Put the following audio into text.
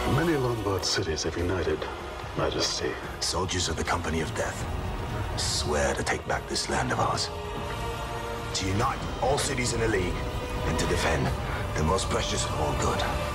Many Lombard cities have united, Majesty. Soldiers of the Company of Death swear to take back this land of ours. To unite all cities in a league and to defend the most precious of all good.